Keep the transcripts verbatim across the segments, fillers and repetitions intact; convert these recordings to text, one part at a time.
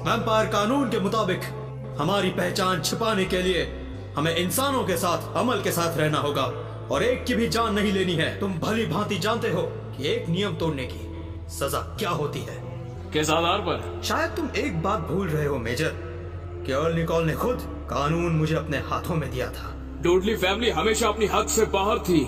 Vampire कानून के मुताबिक हमारी पहचान छिपाने के लिए हमें इंसानों के साथ अमल के साथ रहना होगा और एक की भी जान नहीं लेनी है। तुम भली भांति जानते हो कि एक नियम तोड़ने की सजा क्या होती है। किस आधार पर? शायद तुम एक बात भूल रहे हो मेजर, कि अर्ल निकोल ने खुद कानून मुझे अपने हाथों में दिया था। डोडली फैमिली हमेशा अपनी हद से बाहर थी।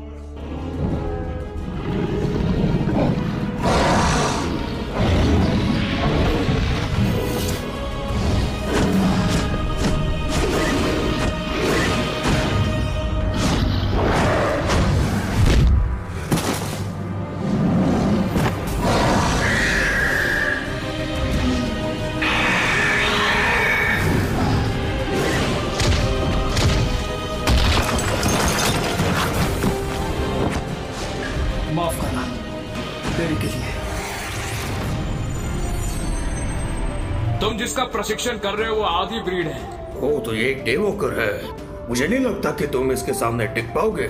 तुम जिसका प्रशिक्षण कर रहे हो वो आधी ब्रीड है। ओ तो ये एक डेवोकर है। मुझे नहीं लगता कि तुम इसके सामने टिक पाओगे।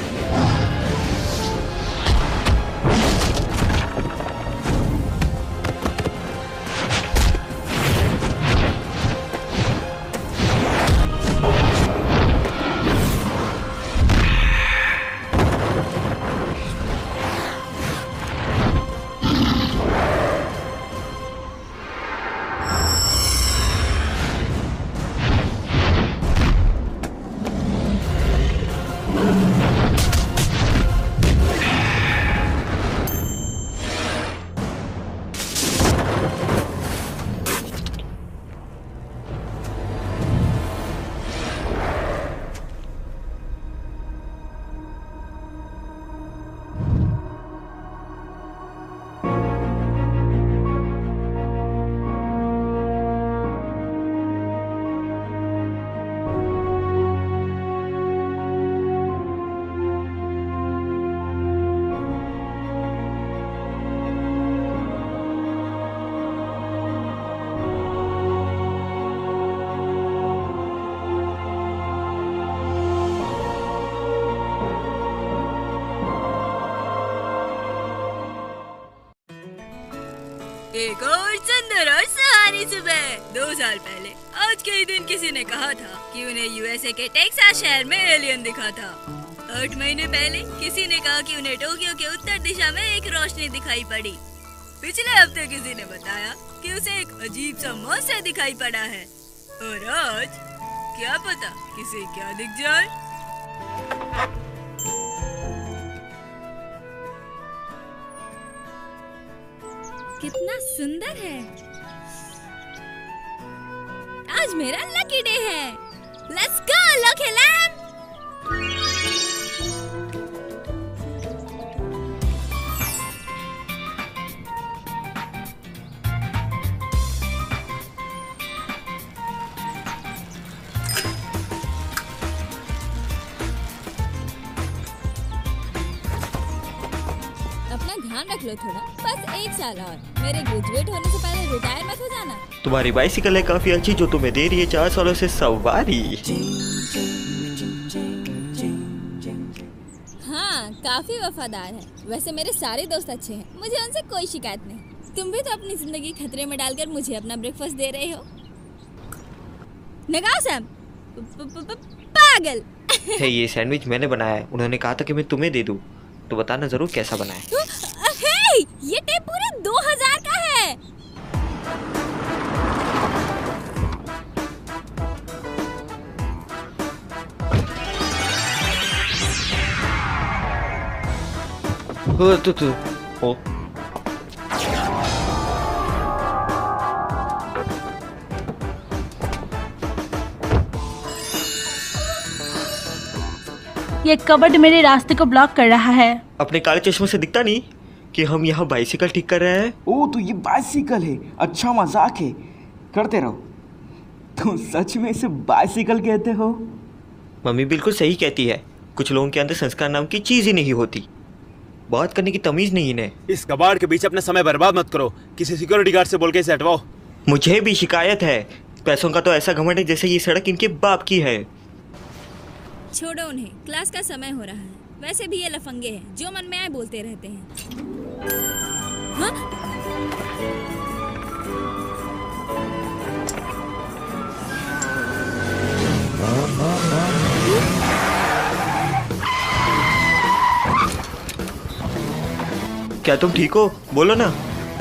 एक और सुंदर और सुहानी सुबह। दो साल पहले आज के ही दिन किसी ने कहा था कि उन्हें यूएसए के टेक्सास शहर में एलियन दिखा था। आठ महीने पहले किसी ने कहा कि उन्हें टोक्यो के उत्तर दिशा में एक रोशनी दिखाई पड़ी। पिछले हफ्ते किसी ने बताया कि उसे एक अजीब सा मॉन्स्टर दिखाई पड़ा है। और आज क्या पता किसे क्या दिख जाए। कितना सुंदर है। आज मेरा लकी डे है। Let's go lucky lamp. अपना ध्यान रख लो थोड़ा, बस एक साल और। मेरे ग्रेजुएट होने से पहले रिटायर मत हो जाना। तुम्हारी बाइसिकल है काफी अच्छी जो तुम्हें दे रही है चार सालों से सवारी। हाँ काफी वफादार है। वैसे मेरे सारे दोस्त अच्छे हैं, मुझे उनसे कोई शिकायत नहीं। तुम भी तो अपनी जिंदगी खतरे में डालकर मुझे अपना ब्रेकफास्ट दे रहे हो। नगाओ सैम, पागल। है ये सैंडविच मैंने बनाया है। उन्होंने कहा था कि मैं तुम्हें दे दूं, तो बताना जरूर कैसा बना है। हे, ये टेप पूरे दो हजार का है। ओ, तो, तो, ओ। ये कबर्ड मेरे रास्ते को ब्लॉक कर रहा है। अपने काले चश्मे से दिखता नहीं कि हम यहाँ बाइसिकल ठीक कर रहे हैं। ओ तो ये बाइसिकल है। अच्छा मजाक है, करते रहो। तुम सच में इसे बाइसिकल कहते हो? मम्मी बिल्कुल सही कहती है। कुछ लोगों के अंदर संस्कार नाम की चीज ही नहीं होती। बात करने की तमीज नहीं इन्हें। इस कबाड़ के बीच अपना समय बर्बाद मत करो। किसी सिक्योरिटी गार्ड से बोल के इसे हटवाओ। मुझे भी शिकायत है। पैसों का तो ऐसा घमंड है जैसे ये सड़क इनके बाप की है। छोड़ो उन्हें, क्लास का समय हो रहा है। वैसे भी ये लफंगे हैं, जो मन में आए बोलते रहते हैं। हाँ? क्या तुम ठीक हो? बोलो ना।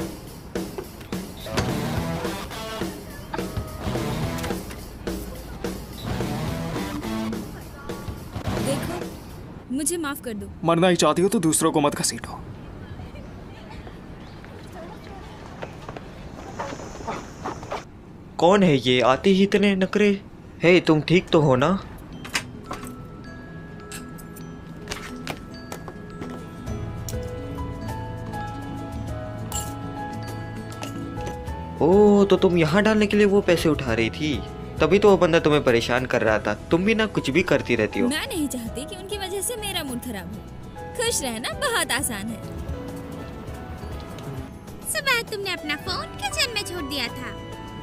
देखो, मुझे माफ कर दो। मरना ही चाहती हो तो दूसरों को मत घसीटो। कौन है ये? आते ही इतने नखरे। हे, तुम ठीक तो हो ना? ओह, तो तुम यहाँ डालने के लिए वो पैसे उठा रही थी, तभी तो वो बंदा तुम्हें परेशान कर रहा था। तुम भी ना कुछ भी करती रहती हो। मैं नहीं चाहती कि उनकी वजह से मेरा मूड खराब हो। खुश रहना बहुत आसान है। सुबह तुमने अपना फोन किचन में छोड़ दिया था।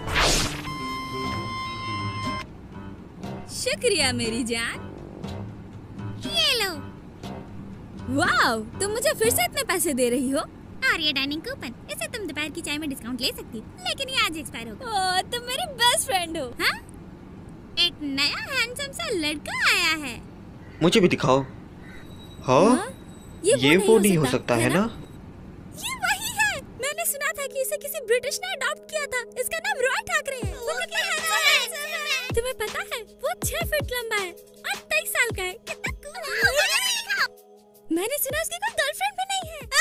शुक्रिया मेरी जान। ये लो। वाव, तुम मुझे फिर से इतने पैसे दे रही हो? और ये डाइनिंग कूपन, इसे तुम दोपहर की चाय में डिस्काउंट ले सकती, लेकिन ये आज एक्सपायर होगा। ओह, तुम मेरी बेस्ट फ्रेंड हो। हाँ? एक नया हैंडसम सा लड़का आया है। मुझे भी दिखाओ। हाँ, हाँ? ये, ये वो, वो नहीं हो नहीं हो सकता है ना? ये वही है। मैंने सुना था कि इसे किसी ब्रिटिश ने अडॉप्ट किया था। इसका नाम रॉय ठाकरे है। वो कितना हैंडसम है। तुम्हें पता है वो छह फीट लंबा है और तेईस साल का है। कितना कूल है। मैंने सुना उसकी कोई गर्लफ्रेंड भी नहीं है।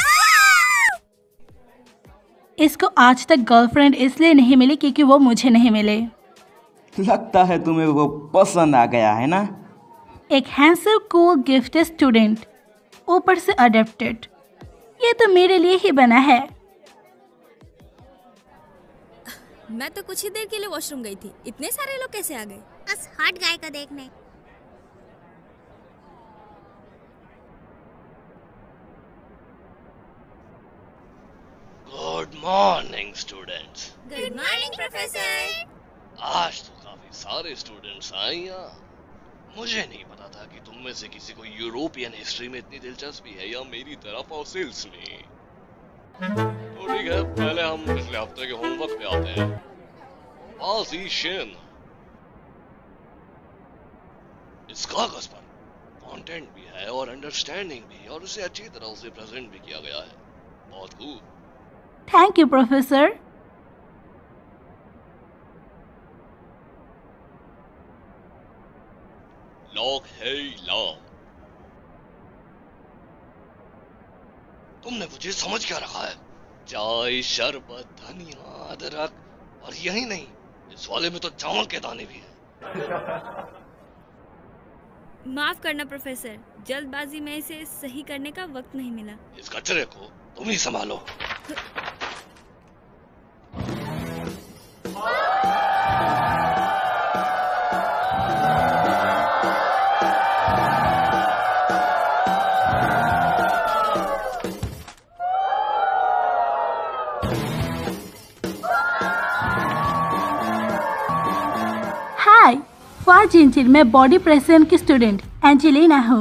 इसको आज तक गर्लफ्रेंड इसलिए नहीं मिली क्योंकि वो मुझे नहीं मिले। लगता है तुम्हें वो पसंद आ गया है ना? एक हैंडसम कूल गिफ्टेड स्टूडेंट, ऊपर से अडॉप्टेड। ये तो मेरे लिए ही बना है। मैं तो कुछ ही देर के लिए वॉशरूम गई थी। इतने सारे लोग कैसे आ गए? उस हॉट गाय को देखने। Good morning students. Good morning professor. आज तो काफी सारे स्टूडेंट्स आए यहाँ। मुझे नहीं पता था कि तुम में से किसी को यूरोपियन हिस्ट्री में इतनी दिलचस्पी है या मेरी तरह फॉसिल्स में। तो ठीक है, पहले हम पिछले हफ्ते के होमवर्क पे आते हैं। पोजीशन। इस कागज पर कंटेंट भी है और अंडरस्टैंडिंग भी, और उसे अच्छी तरह से प्रेजेंट भी किया गया है। बहुत खूब। Thank you professor. लॉक है लॉक। तुमने मुझे समझ क्या रखा है? चाय, शरबत, धनिया, अदरक, और यही नहीं, इस वाले में तो चावल के दाने भी हैं। माफ करना प्रोफेसर, जल्दबाजी में इसे सही करने का वक्त नहीं मिला। इस कचरे को तुम ही संभालो। हाय, फार्जेंटिन, मैं बॉडी प्रेसिडेंट की स्टूडेंट एंजेलिना हूँ।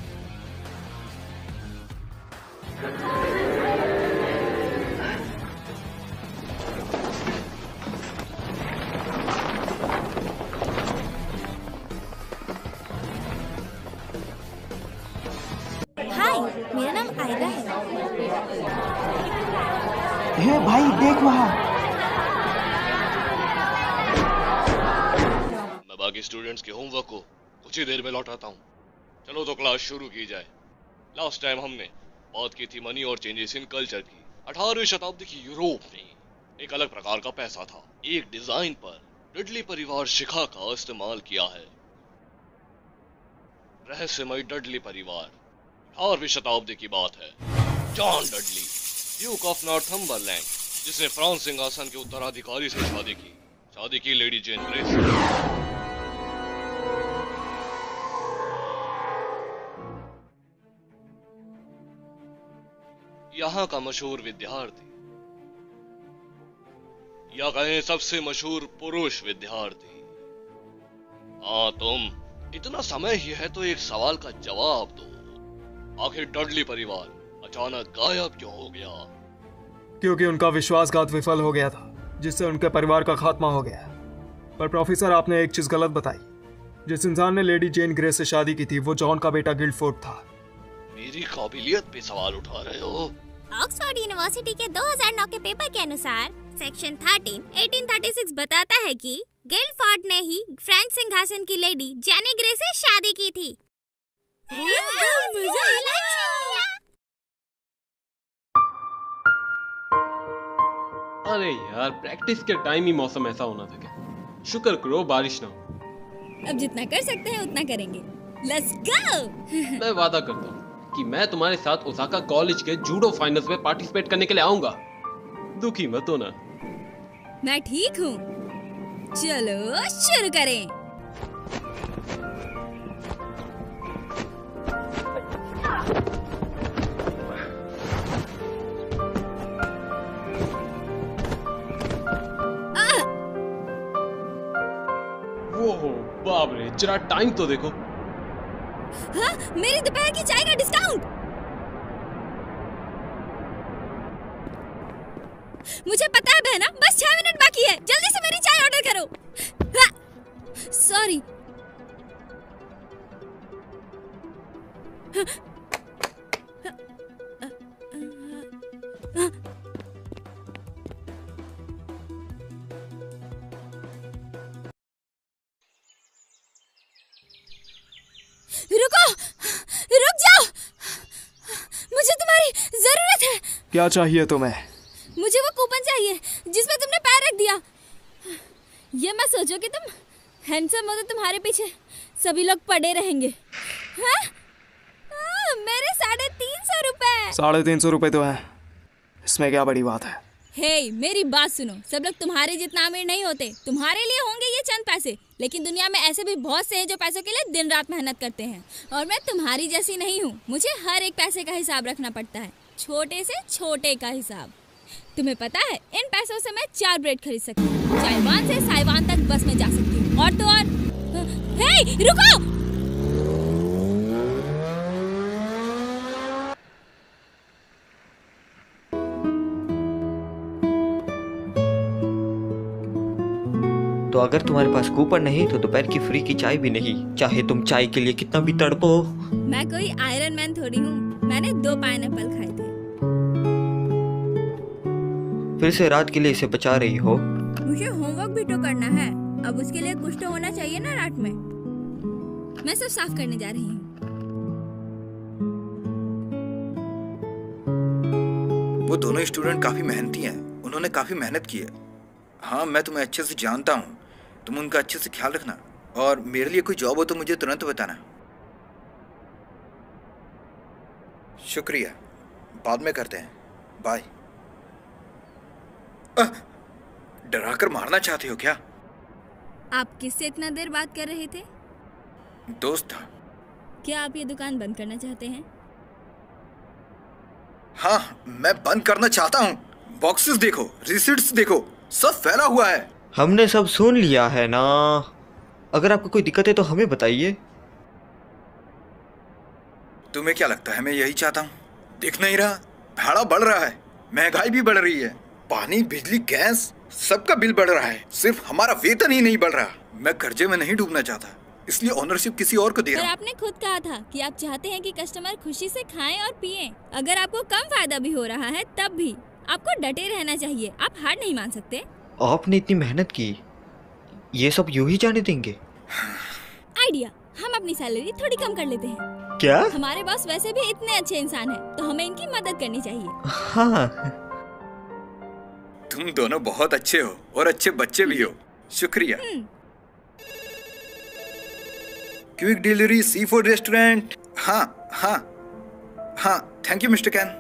हाय, मेरा नाम आयरा है। हे भाई, देख वहाँ। मैं बाकी स्टूडेंट्स के होमवर्क को कुछ ही देर में लौटाता हूँ। चलो तो क्लास शुरू की जाए। लास्ट टाइम हमने बात की थी मनी और चेंजेस इन कल्चर की। अठारहवीं शताब्दी की यूरोप में एक अलग प्रकार का पैसा था। एक डिजाइन पर डडली परिवार शिखा का इस्तेमाल किया है। रहस्यमय डडली परिवार। अठारहवीं शताब्दी की बात है। John Dudley, Duke of Northumberland, जिसने फ्रांस सिंहासन के उत्तराधिकारी से शादी की। शादी की लेडी जेन ग्रेस। यहाँ का मशहूर विद्यार्थी, या कहें सबसे मशहूर पुरुष विद्यार्थी। हाँ तुम, इतना समय ही है तो एक सवाल का जवाब दो। आखिर डडली परिवार अचानक गायब क्यों हो गया? क्योंकि उनका विश्वासघात विफल हो गया था, जिससे उनके परिवार का खात्मा हो गया। पर प्रोफेसर, आपने एक चीज गलत बताई। जिस इंसान ने लेडी जेन ग्रे से शादी की थी वो जॉन का बेटा गिल्डफोर्ड था। मेरी काबिलियत पे सवाल उठा रहे हो? ऑक्सफोर्ड यूनिवर्सिटी के दो हज़ार नौ के पेपर के अनुसार सेक्शन तेरह अठारह सौ छत्तीस बताता है कि गिल्डफोर्ड ने ही फ्रेंच सिंहासन की लेडी जेनी ग्रे से शादी की थी। अरे यार, प्रैक्टिस के टाइम ही मौसम ऐसा होना था क्या? शुक्र करो बारिश ना हो। अब जितना कर सकते हैं उतना करेंगे। Let's go. मैं वादा करता हूँ कि मैं तुम्हारे साथ ओसाका कॉलेज के जूडो फाइनल्स में पार्टिसिपेट करने के लिए आऊंगा। दुखी मत होना। मैं ठीक हूँ। चलो शुरू करें। वो बाप रे, जरा टाइम तो देखो। हाँ, मेरी दोपहर की चाय का डिस्काउंट। मुझे पता है बहना, बस छह मिनट बाकी है। जल्दी से मेरी चाय ऑर्डर करो। हाँ, सॉरी। रुको, रुक जाओ, मुझे तुम्हारी जरूरत है। क्या चाहिए तुम्हें? मुझे वो कूपन चाहिए जिसमें तुमने पैर रख दिया। ये मत सोचो कि तुम हैंडसम हो तो तुम्हारे पीछे सभी लोग पड़े रहेंगे। हाँ? आ, मेरे साढ़े तीन सौ रुपए। साढ़े तीन सौ रुपए तो है, इसमें क्या बड़ी बात है? हे hey, मेरी बात सुनो। सब लोग तुम्हारे जितना अमीर नहीं होते। तुम्हारे लिए होंगे ये चंद पैसे, लेकिन दुनिया में ऐसे भी बहुत से हैं जो पैसों के लिए दिन रात मेहनत करते हैं। और मैं तुम्हारी जैसी नहीं हूँ। मुझे हर एक पैसे का हिसाब रखना पड़ता है, छोटे से छोटे का हिसाब। तुम्हें पता है, इन पैसों से मैं चार ब्रेड खरीद सकती हूँ। चाइवान से साइवान तक बस में जा सकती हूँ। और तो और। हे, रुको! तो अगर तुम्हारे पास कूपन नहीं तो दोपहर की फ्री की चाय भी नहीं, चाहे तुम चाय के लिए कितना भी तड़पो। मैं कोई आयरन मैन थोड़ी हूँ। मैंने दो पाइनएप्पल खाए थे। फिर से रात के लिए इसे बचा रही हो। मुझे होमवर्क भी तो करना है। अब उसके लिए कुछ तो होना चाहिए ना रात में। मैं सब साफ करने जा रही हूँ। वो दोनों स्टूडेंट काफी मेहनती हैं। उन्होंने काफी मेहनत की है। हाँ, मैं तुम्हें अच्छे से जानता हूँ। तुम उनका अच्छे से ख्याल रखना, और मेरे लिए कोई जॉब हो तो मुझे तुरंत बताना। शुक्रिया, बाद में करते हैं। बाय। डरा कर मारना चाहते हो क्या? आप किससे इतना देर बात कर रहे थे? दोस्त था। क्या आप ये दुकान बंद करना चाहते हैं? हाँ, मैं बंद करना चाहता हूँ। बॉक्सेस देखो, रिसीट्स देखो, सब फैला हुआ है। हमने सब सुन लिया है ना। अगर आपको कोई दिक्कत है तो हमें बताइए। तुम्हें क्या लगता है मैं यही चाहता हूँ? दिख नहीं रहा? भाड़ा बढ़ रहा है, महंगाई भी बढ़ रही है, पानी, बिजली, गैस, सबका बिल बढ़ रहा है। सिर्फ हमारा वेतन ही नहीं बढ़ रहा। मैं कर्जे में नहीं डूबना चाहता, इसलिए ओनरशिप किसी और को दे रहा हूं। आपने खुद कहा था कि आप चाहते हैं कि कस्टमर खुशी से खाएं और पिएं। अगर आपको कम फायदा भी हो रहा है तब भी आपको डटे रहना चाहिए। आप हार नहीं मान सकते। आपने इतनी मेहनत की, ये सब यूं ही जाने देंगे? आइडिया, हम अपनी सैलरी थोड़ी कम कर लेते हैं। क्या? हमारे बॉस वैसे भी इतने अच्छे इंसान हैं, तो हमें इनकी मदद करनी चाहिए। हाँ। तुम दोनों बहुत अच्छे हो और अच्छे बच्चे भी हो। शुक्रिया। Quick delivery sea food restaurant. हाँ हाँ हाँ, थैंक यू मिस्टर कैन।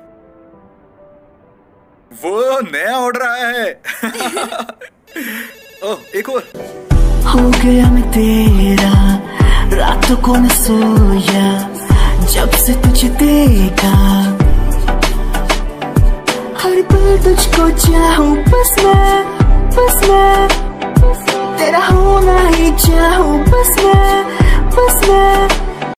वो नया ऑर्डर आया है। ओह, एक और। हो गया मैं तेरा, रातों को न सोया जब से तुझे देखा। हर पल तुझको चाहूं, बस मैं, बस मैं तेरा होना ही चाहूं, बस मैं, बस मैं।